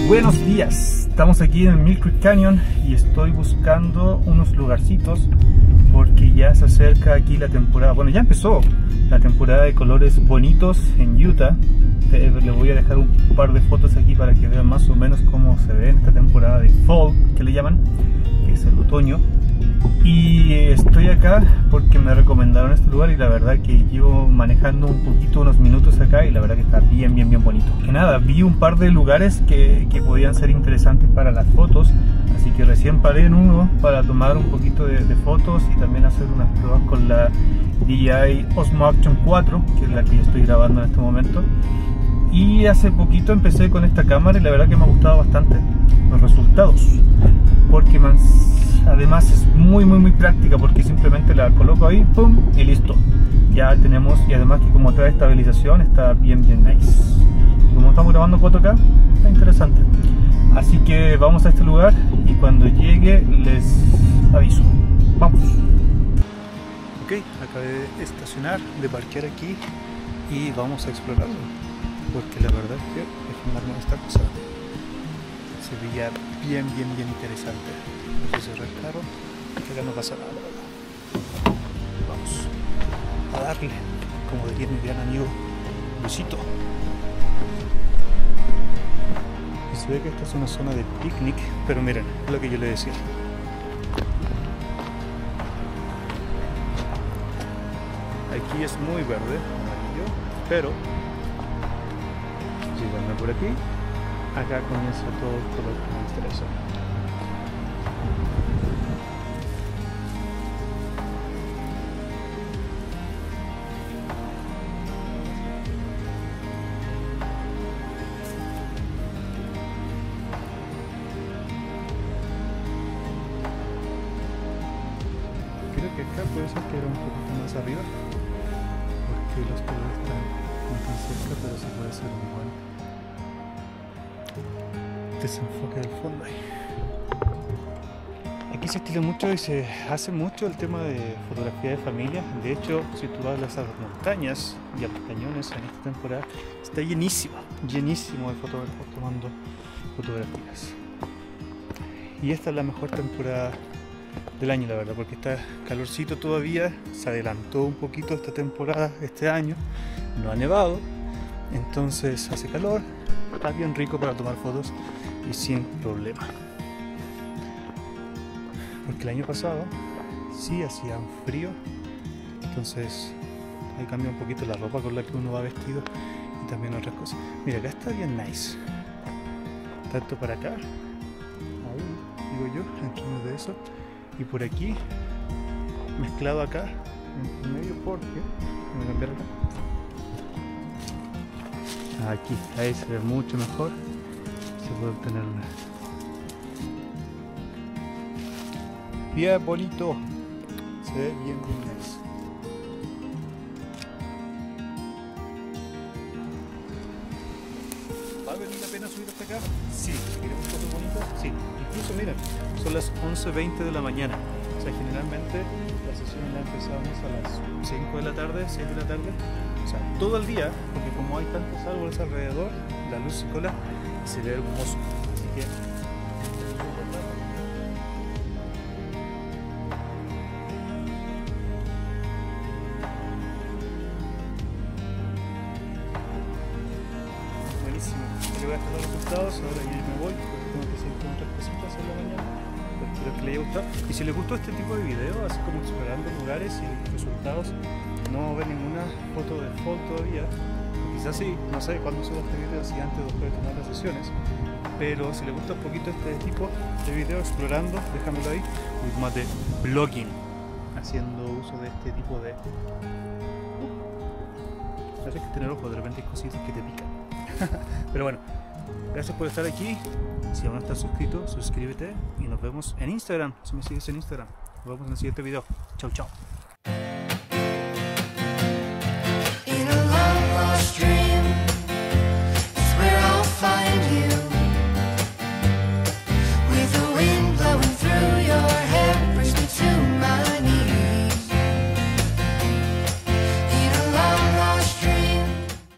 Buenos días, estamos aquí en el Mill Creek Canyon y estoy buscando unos lugarcitos porque ya se acerca aquí la temporada, bueno, ya empezó la temporada de colores bonitos en Utah. Les voy a dejar un par de fotos aquí para que vean más o menos cómo se ve en esta temporada de fall, que le llaman, que es el otoño. Y estoy acá porque me recomendaron este lugar y la verdad que llevo manejando un poquito, unos minutos acá, y la verdad que está bien bonito. Que nada, vi un par de lugares que podían ser interesantes para las fotos, así que recién paré en uno para tomar un poquito de fotos y también hacer unas pruebas con la DJI Osmo Action 4, que es la que estoy grabando en este momento. Y hace poquito empecé con esta cámara y la verdad que me ha gustado bastante los resultados, porque además es muy práctica, porque simplemente la coloco ahí, pum, y listo. Ya tenemos, y además que como trae estabilización está bien nice. Y como estamos grabando 4K, está interesante. Así que vamos a este lugar y cuando llegue les aviso. Vamos. Ok, acabé de estacionar, de parquear aquí y vamos a explorarlo, porque la verdad es que filmarme esta cosa se veía bien interesante. Voy a cerrar el carro, que acá no pasa nada, la verdad. Vamos a darle, como diría mi gran amigo Luisito. Y se ve que esta es una zona de picnic, pero miren, es lo que yo le decía. Aquí es muy verde, amarillo, pero llegando por aquí, acá comienza todo el color que me interesa. Creo que acá puede ser que era un poquito más arriba, porque los colores están muy tan cerca, pero sí puede ser un buen desenfoque del fondo ahí. Aquí se estila mucho y se hace mucho el tema de fotografía de familia. De hecho, si tú vas a las montañas y a los cañones en esta temporada, está llenísimo de fotógrafos tomando fotografías. Y esta es la mejor temporada del año, la verdad, porque está calorcito todavía, se adelantó un poquito esta temporada este año, no ha nevado, entonces hace calor, está bien rico para tomar fotos y sin problema. Porque el año pasado sí hacía un frío, entonces ahí cambia un poquito la ropa con la que uno va vestido y también otras cosas. Mira, acá está bien nice, tanto para acá, ahí digo yo, entre uno de esos, y por aquí mezclado acá en medio, porque voy a cambiar acá. Aquí, ahí se ve mucho mejor, se puede obtener una bien bonito, se ve bien nice. ¿Va a valer la pena subir hasta acá? Sí, si queremos fotos bonitas, sí. Incluso miren, son las 11:20 de la mañana. O sea, generalmente la sesión la empezamos a las 5 de la tarde, 6 de la tarde. O sea, todo el día, porque como hay tantos árboles alrededor, la luz se cola y se ve hermoso. Así que buenísimo. Le voy a dejar los resultados, ahora yo me voy porque tengo que seguir con otras cositas en la mañana. Espero que les haya gustado. Y si les gustó este tipo de video, así como explorando lugares y resultados, no ven ninguna foto de fall todavía. Quizás sí, no sé cuándo subo este video, si antes o después de tomar las sesiones. Pero si les gusta un poquito este tipo de video explorando, déjamelo ahí. Un poquito más de vlogging, haciendo uso de este tipo de... Hay que tener ojo, de repente hay cositas que te pican. Pero bueno, gracias por estar aquí. Si aún no estás suscrito, suscríbete y nos vemos en Instagram. Si me sigues en Instagram, nos vemos en el siguiente video. Chau.